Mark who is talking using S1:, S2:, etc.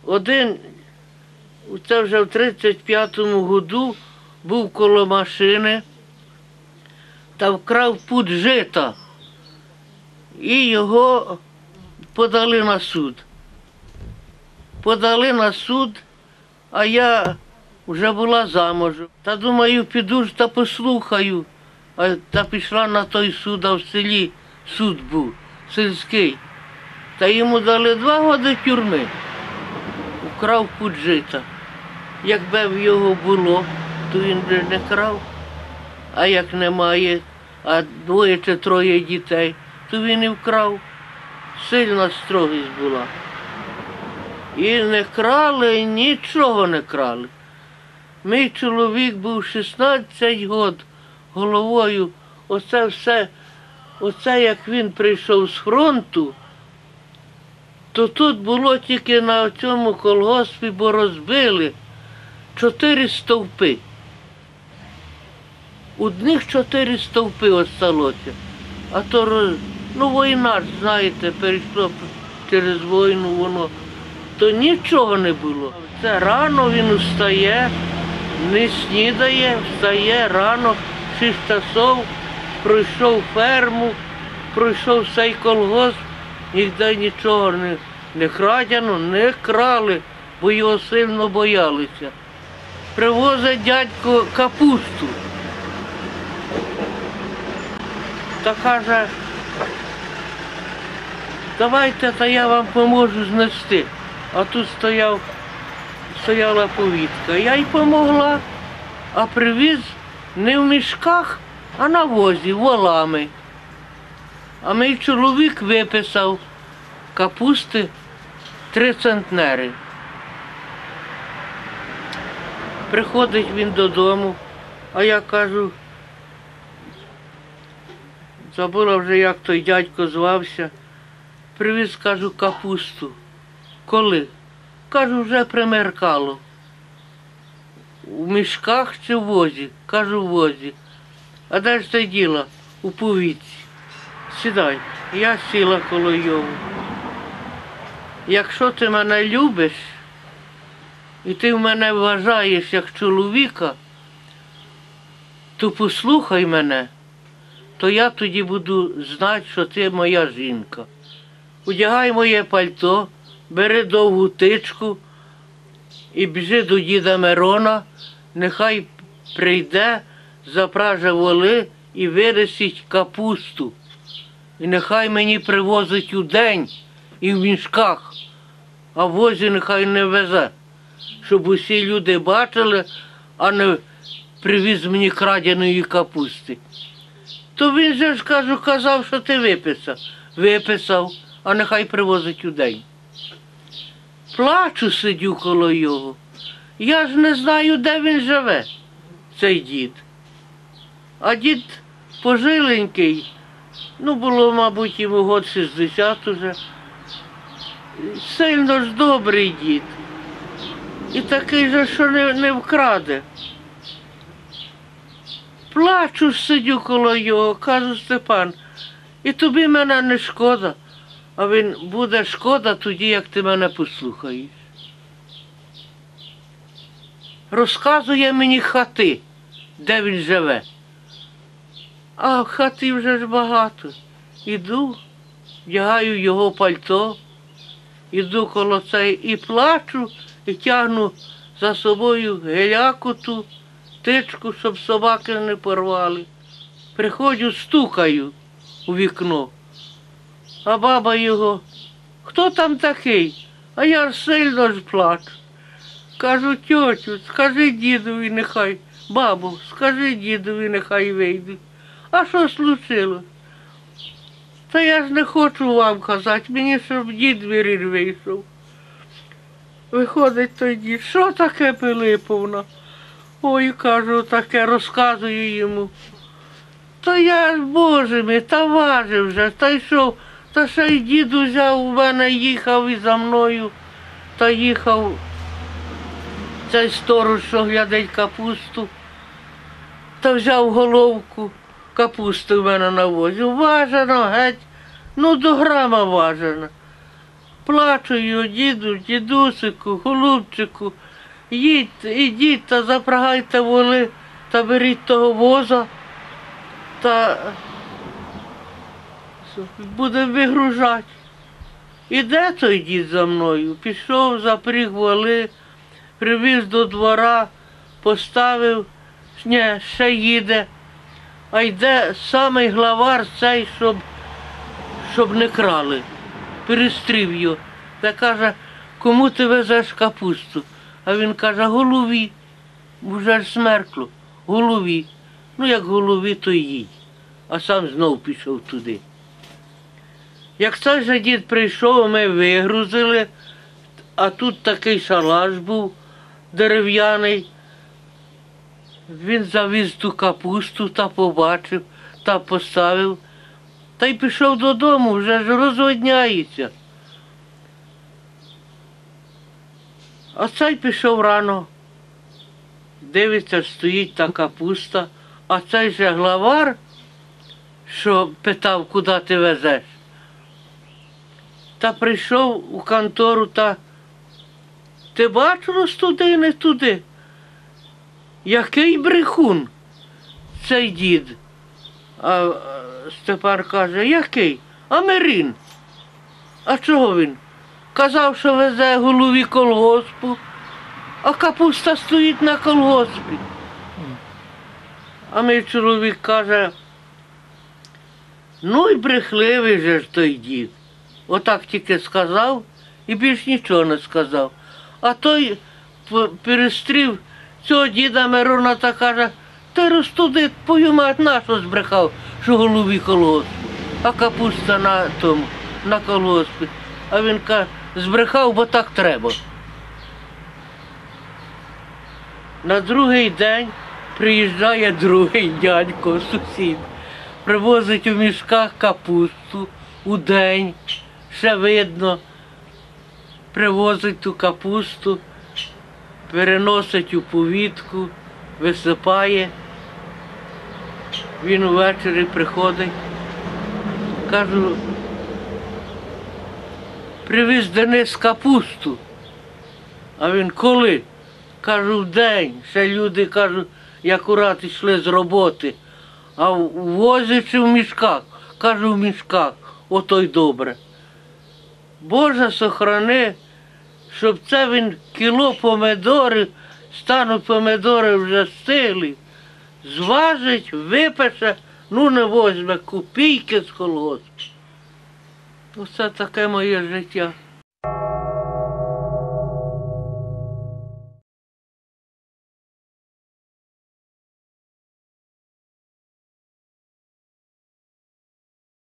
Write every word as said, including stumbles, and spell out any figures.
S1: Один, це вже в тридцять п'ятому году, був коло машини та вкрав пуд жита. І його подали на суд. Подали на суд, а я вже була замужем. Та думаю, піду ж та послухаю. А та пішла на той суд, а в селі суд був, сільський. Та йому дали два роки тюрми. Вкрав пуд жита. Якби в його було, то він би не крав. А як немає, а двоє чи троє дітей, то він і вкрав. Сильна строгість була. І не крали, нічого не крали. Мій чоловік був шістнадцять років головою. Оце все, оце як він прийшов з фронту, то тут було тільки на цьому колгоспі, бо розбили чотири стовпи. Одних чотири стовпи осталося. А то, ну, війна ж, знаєте, перейшло через війну воно, то нічого не було. Це рано він встає, не снідає, встає рано, шість часов, пройшов ферму, пройшов цей колгосп, ніде нічого не, не крадено, не крали, бо його сильно боялися. Привозить дядько капусту. Та каже, давайте, та я вам поможу знести. А тут стояв, стояла повітка. Я й помогла, а привіз не в мішках, а на возі, волами. А мій чоловік виписав капусти три центнери. Приходить він додому, а я кажу, забула вже, як той дядько звався, привіз, кажу, капусту. Коли? Кажу, вже примеркало. У мішках чи в возі? Кажу, в возі. А де ж ти діла? У повітці. Сідай. Я сіла коло його. Якщо ти мене любиш, і ти в мене вважаєш як чоловіка, то послухай мене, то я тоді буду знати, що ти моя жінка. Одягай моє пальто, бери довгу тичку і біжи до діда Мирона, нехай прийде, запраже воли і вирисить капусту. І нехай мені привозить у день і в мішках, а в возі нехай не везе, щоб усі люди бачили, а не привіз мені краденої капусти. То він же ж, кажу, казав, що ти виписав. Виписав, а нехай привозить у день. Плачу, сидю коло його. Я ж не знаю, де він живе, цей дід. А дід пожиленький, ну, було, мабуть, йому год шістдесят уже. Сильно ж добрий дід. І такий же, що не, не вкраде. Плачу, сидю коло його, кажу, Степан, і тобі мене не шкода, а він буде шкода тоді, як ти мене послухаєш. Розказує мені хати, де він живе. А хати вже ж багато. Іду, вдягаю його пальто, іду коло цей і плачу, і тягну за собою геляку ту, тичку, щоб собаки не порвали. Приходжу, стукаю у вікно. А баба його, хто там такий? А я ж сильно ж плачу. Кажу, тьотю, скажи дідові нехай, бабу, скажи дідові нехай вийдуть. А що случилось? Та я ж не хочу вам казати, мені щоб дід Вірір вийшов. Виходить той дід, що таке, Пилиповна? Ой, кажу, таке, розказую йому. Та я ж, Боже мій, та важив вже, та йшов, та ще й дід узяв у мене, їхав і за мною, та їхав цей сторож, що глядить капусту, та взяв головку капусти в мене на возі. Важено, геть, ну до грама важено. Плачу його, діду, дідусику, голубчику, їдь, ідіть та запрягайте воли та беріть того воза та будемо вигружати. Іде той дід за мною, пішов, запріг воли, привіз до двора, поставив, ні, ще їде, а йде самий главар цей, щоб, щоб не крали. Перестрів його. Та каже, кому ти везеш капусту? А він каже, голові. Вже ж смеркло. Голові. Ну, як голові, то їдь. А сам знов пішов туди. Як цей же дід прийшов, ми вигрузили, а тут такий шалаш був дерев'яний. Він завіз ту капусту та побачив, та поставив. Та й пішов додому, вже ж розводняється. А цей пішов рано. Дивиться, стоїть та капуста, а цей же главар, що питав, куди ти везеш, та прийшов у контору та ти бачиш туди, не туди. Який брехун цей дід? А Степан каже, який? Америн. А чого він? Казав, що везе голові колгоспу, а капуста стоїть на колгоспі. А мій чоловік каже, ну й брехливий же ж той дід. Отак тільки сказав і більш нічого не сказав. А той перестрів цього діда Мирона та каже, ти розтудить, твою мать, нащо збрехав, що голові колгоспу, а капуста на тому, на колгоспі. А він каже, збрехав, бо так треба. На другий день приїжджає другий дядько, сусід, привозить у мішках капусту у день, ще видно, привозить ту капусту, переносить у повітку, висипає. Він увечері приходить, кажу, привіз Денис капусту. А він коли? Кажу, вдень. Ще люди, кажуть, акурат йшли з роботи. А в возі чи в мішках? Кажу, в мішках. Ото й добре. Боже, сохрани, щоб це він кіло помидорів, стануть помидори вже стиглі, зважить, випече, ну не возьме копійки з колгоспу. Оце таке моє життя.